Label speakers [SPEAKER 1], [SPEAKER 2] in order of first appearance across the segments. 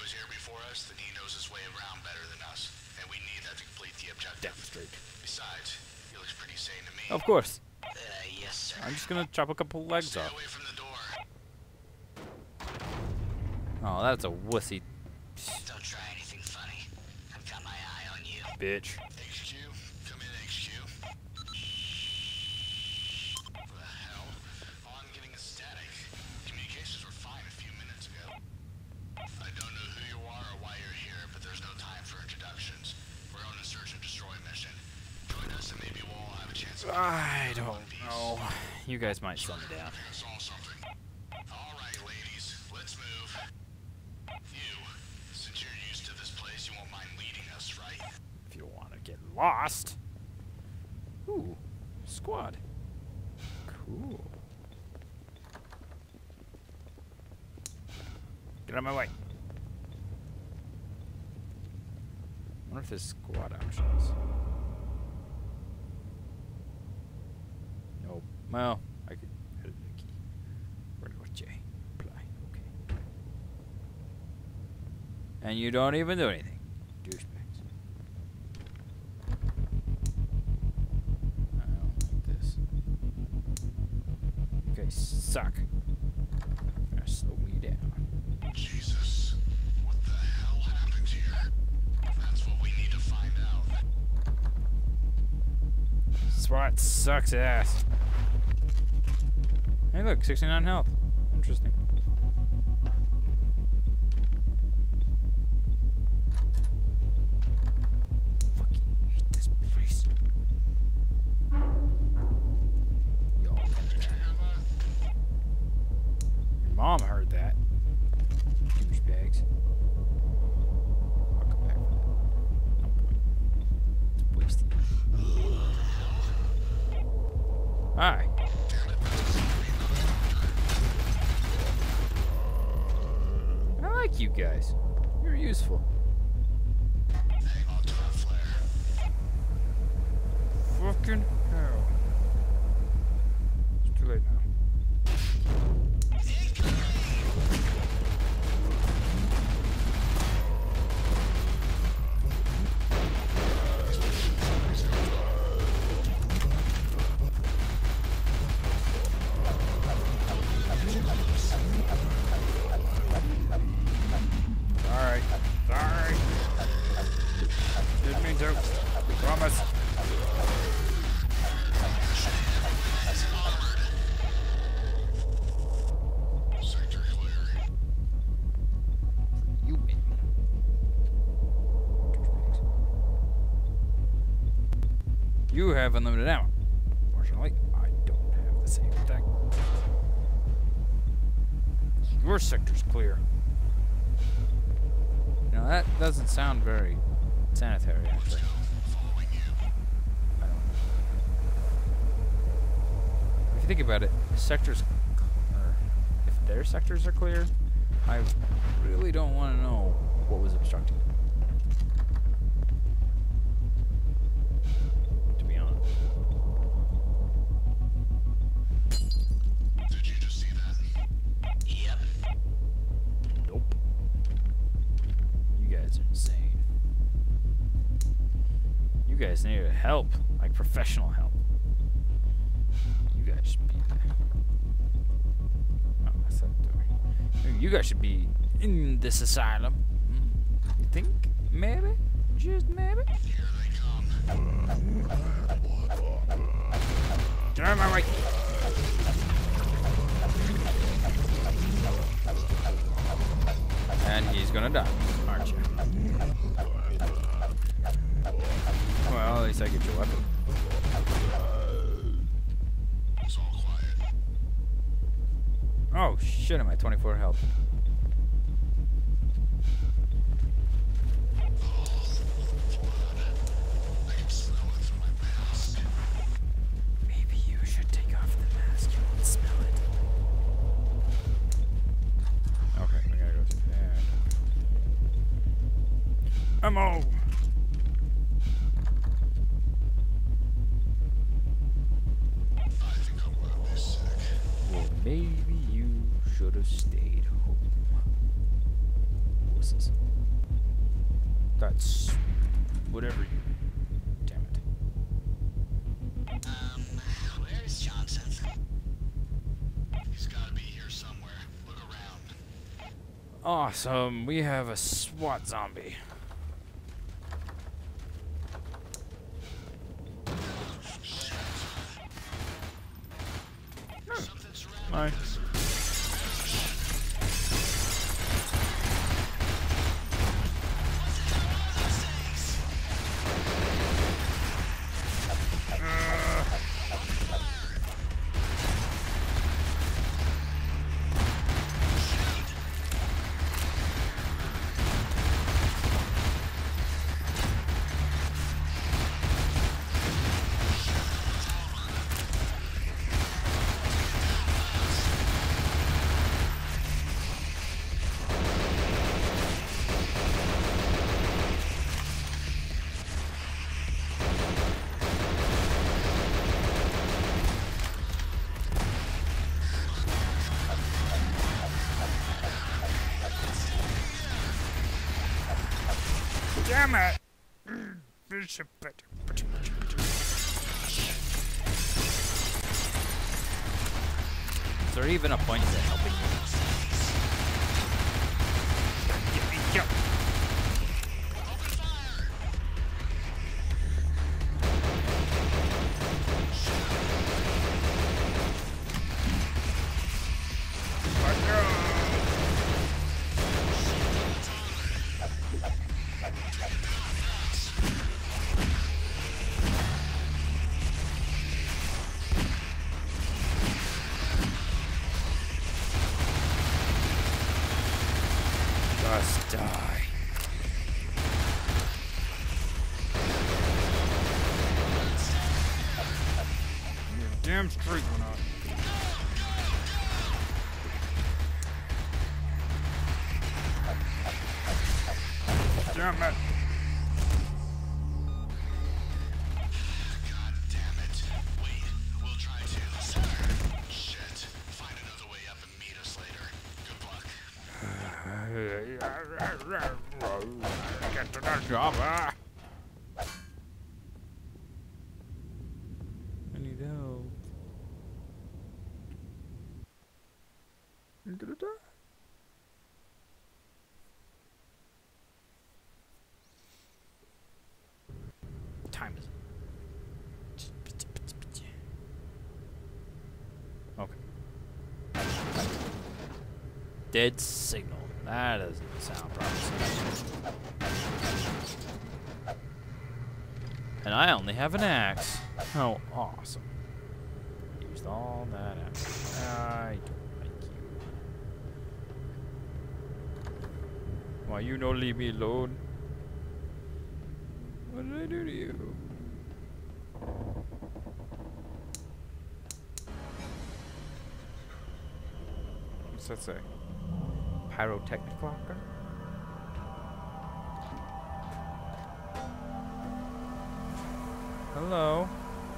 [SPEAKER 1] was here before us, then he knows his way around better than us, and we need that to complete the objective.
[SPEAKER 2] Demonstrate.
[SPEAKER 1] Besides, he looks pretty sane to me.
[SPEAKER 2] Of course.
[SPEAKER 1] Yes, sir.
[SPEAKER 2] I'm just gonna chop a couple legs
[SPEAKER 1] Stay
[SPEAKER 2] off.
[SPEAKER 1] away from the door.
[SPEAKER 2] Oh, that's a wussy
[SPEAKER 1] Don't try anything funny. I've got my eye on you.
[SPEAKER 2] bitch.
[SPEAKER 1] HQ, come in, HQ. What the hell? Oh, I'm getting a static. Communications were fine a few minutes ago. I don't know who you are or why you're here, but there's no time for introductions. We're on a search and destroy mission. Join us and maybe we'll all have a chance.
[SPEAKER 2] I don't know. You guys might slow me down.
[SPEAKER 1] Saw something. All right, ladies, let's move. You, since you're used to this place, you won't mind leading us, right?
[SPEAKER 2] If you want to get lost. Ooh, squad. Cool. Get out of my way. I wonder if there's squad options. Nope. Well, I could edit the key. Where do I J? Apply. Okay. And you don't even do anything. Douchebags. I don't like this. You guys suck. You're gonna slow me down.
[SPEAKER 1] Jesus, what the hell happened here? That's what we need to find out.
[SPEAKER 2] SWAT sucks ass. Hey look, 69 health. Interesting. Fucking hate this place. Yo. Your mom heard that. Douchebags. I'll come back for that. No point. It's wasted. Hi. I like you guys. You're useful.
[SPEAKER 1] Hang on to that flare.
[SPEAKER 2] Fucking hell. It's too late now. Alright. Sorry. Didn't mean to. Promise.
[SPEAKER 1] Sector clear.
[SPEAKER 2] You maybe. Douchebags. You have unlimited ammo. Fortunately, I don't have the same thing. Your sector's clear. Now that doesn't sound very sanitary, actually.
[SPEAKER 1] Following you.
[SPEAKER 2] I don't know. If you think about it, sectors, or if their sectors are clear, I really don't want to know what was obstructing them. To be honest.
[SPEAKER 1] Did you just see that? Yep.
[SPEAKER 2] Nope. You guys are insane. You guys need help, like professional help. You guys should be there. Oh, what's that doing? You guys should be in this asylum. You think? Maybe? Just maybe?
[SPEAKER 1] Here they come.
[SPEAKER 2] Get out of my way! And he's gonna die, aren't you? Well, at least I get your weapon.
[SPEAKER 1] It's all quiet.
[SPEAKER 2] Oh shit, I'm at 24 health.
[SPEAKER 1] I can smell it through my mask.
[SPEAKER 2] Maybe you should take off the mask. You won't smell it. Okay, we gotta go through there. Ammo!
[SPEAKER 1] I think I'm gonna be sick.
[SPEAKER 2] Well, maybe you should have stayed home. services. That's whatever you. Damn it.
[SPEAKER 1] Where's Johnson? He's gotta be here somewhere. Look around.
[SPEAKER 2] Awesome. We have a SWAT zombie.
[SPEAKER 1] Something's surrounding
[SPEAKER 2] Hi.
[SPEAKER 1] us.
[SPEAKER 2] Damn it! Is there even a point to helping you? Just die. Your damn streak went out. Damn it.
[SPEAKER 1] God damn it. Wait, we'll try to. Shit. Find another way up and meet us later. Good luck.
[SPEAKER 2] Get to that job, ah! I need help. I'm gonna die. Time is. Okay. Dead signal. That doesn't sound promising. And I only have an axe. How awesome. Used all that axe. I don't like you. Why you don't leave me alone? What did I do to you? What's that say? Pyrotechnic locker? Hello?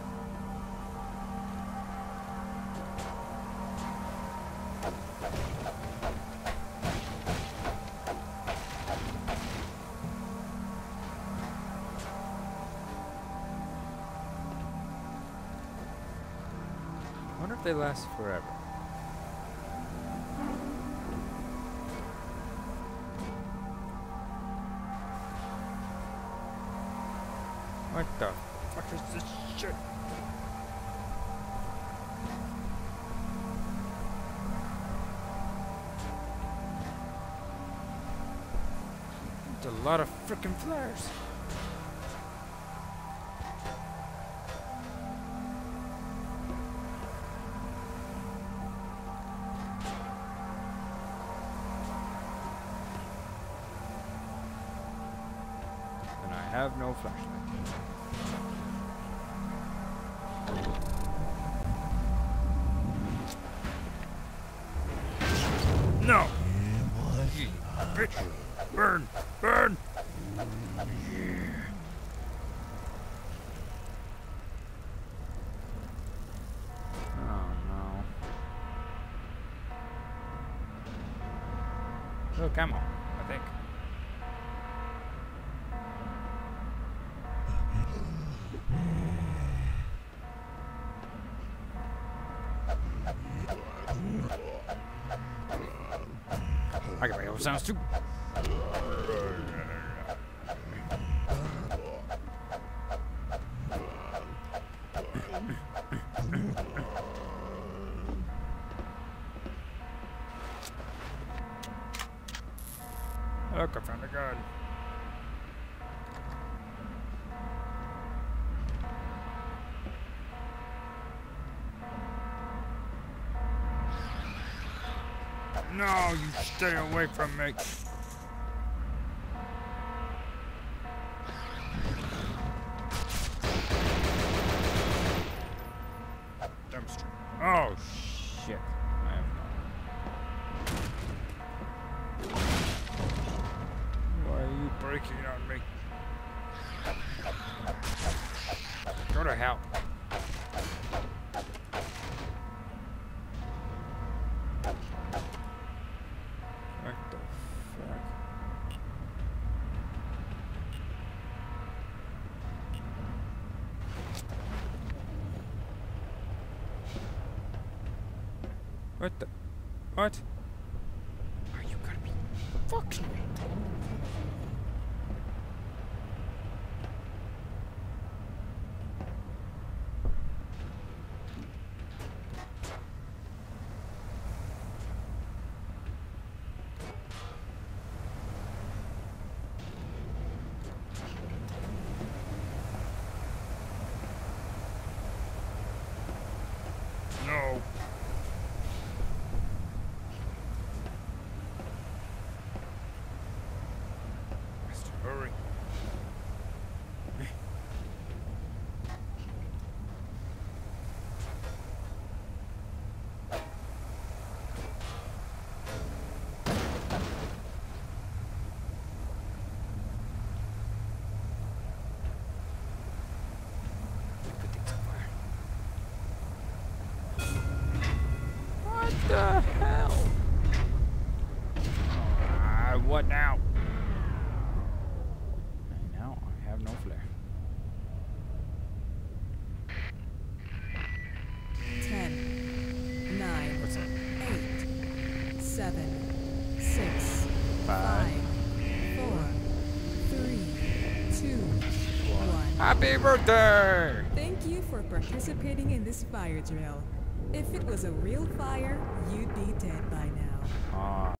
[SPEAKER 2] I wonder if they last forever. What the fuck is this shit? It's a lot of frickin' flares. And I have no flashlight. No! You bitch! Burn! Burn! Oh no. Look, ammo, I think. I can make those sounds too. Look, I found a gun. No, you stay away from me. Dumpster. Oh, shit. I have no. Why are you breaking on me? Go to hell. What the fuck? What the? What? Are you gonna be fucking me? No. Mister, hurry. Put things on fire. What the hell? What now? And now I have no flare.
[SPEAKER 3] 10, 9,
[SPEAKER 2] What's that?
[SPEAKER 3] 8, 7, 6,
[SPEAKER 2] 5,
[SPEAKER 3] 4, 3, 2, 1.
[SPEAKER 2] Happy birthday!
[SPEAKER 3] Thank you for participating in this fire drill. If it was a real fire, you'd be dead by now.